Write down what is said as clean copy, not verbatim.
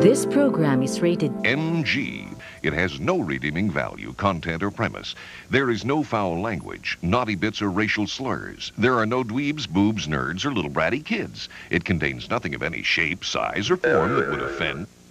This program is rated NG. It has no redeeming value, content, or premise. There is no foul language, naughty bits, or racial slurs. There are no dweebs, boobs, nerds, or little bratty kids. It contains nothing of any shape, size, or form that would offend.